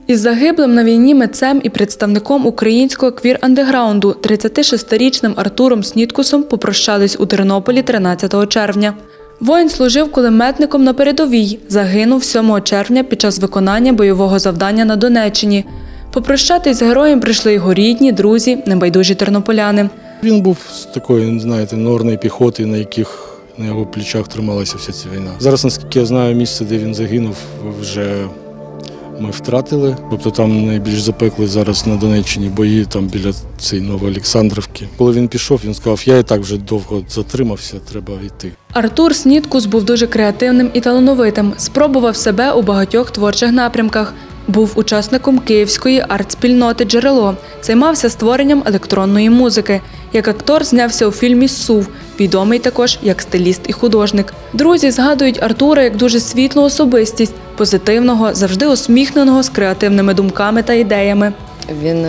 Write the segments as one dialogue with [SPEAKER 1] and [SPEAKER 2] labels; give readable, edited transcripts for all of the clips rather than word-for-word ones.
[SPEAKER 1] Із загиблим на війні митцем і представником українського квір-андеграунду 36-річним Артуром Сніткусом попрощались у Тернополі 13 червня. Воїн служив кулеметником на передовій, загинув 7 червня під час виконання бойового завдання на Донеччині. Попрощатись з героєм прийшли його рідні, друзі, небайдужі тернополяни.
[SPEAKER 2] Він був з такої, знаєте, норної піхоти, на його плечах трималася вся ця війна. Зараз, наскільки я знаю, місце, де він загинув, вже ми втратили. Тобто там найбільш запекли зараз на Донеччині бої, там біля цієї Новоолександрівки. Коли він пішов, він сказав, я і так вже довго затримався, треба йти.
[SPEAKER 1] Артур Сніткус був дуже креативним і талановитим, спробував себе у багатьох творчих напрямках. Був учасником київської арт-спільноти «Джерело», займався створенням електронної музики. Як актор знявся у фільмі «Сув», відомий також як стиліст і художник. Друзі згадують Артура як дуже світлу особистість, позитивного, завжди усміхненого, з креативними думками та ідеями.
[SPEAKER 3] Він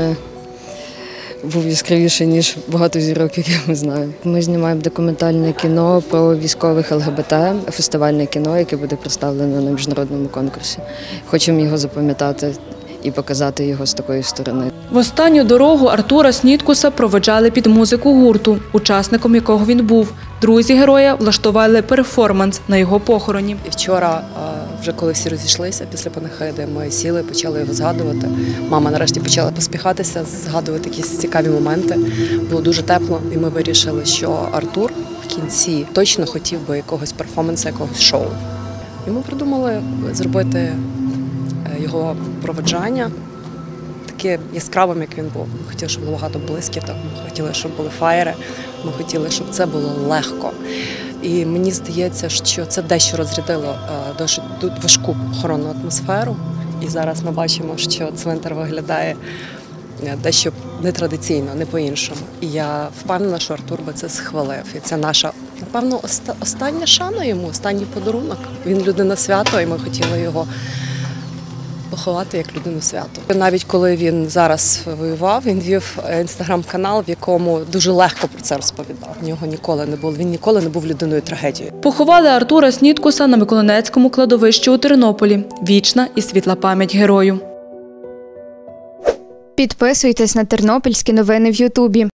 [SPEAKER 3] був яскравіший, ніж багато зірок, яких ми знаємо. Ми знімаємо документальне кіно про військових ЛГБТ, фестивальне кіно, яке буде представлено на міжнародному конкурсі. Хочемо його запам'ятати і показати його з такої сторони.
[SPEAKER 1] В останню дорогу Артура Сніткуса проводжали під музику гурту, учасником якого він був. Друзі героя влаштували перформанс на його похороні.
[SPEAKER 4] І вчора, вже коли всі розійшлися після панихиди, ми сіли, почали його згадувати. Мама нарешті почала посміхатися, згадувати якісь цікаві моменти. Було дуже тепло, і ми вирішили, що Артур в кінці точно хотів би якогось перформансу, якогось шоу. І ми придумали зробити його проводжання таке яскравим, як він був. Ми хотіли, щоб було багато блискіток, ми хотіли, щоб були фаєри, ми хотіли, щоб це було легко. І мені здається, що це дещо розрядило досить важку охоронну атмосферу. І зараз ми бачимо, що цвинтар виглядає дещо нетрадиційно, не по-іншому. І я впевнена, що Артур би це схвалив. І це наша, напевно, остання шана йому, останній подарунок. Він людина свято, і ми хотіли його поховати як людину свято. Навіть коли він зараз воював, він вів інстаграм-канал, в якому дуже легко про це розповідав. Він ніколи не був людиною трагедією.
[SPEAKER 1] Поховали Артура Сніткуса на Миколинецькому кладовищі у Тернополі. Вічна і світла пам'ять герою.
[SPEAKER 5] Підписуйтесь на тернопільські новини в Ютубі.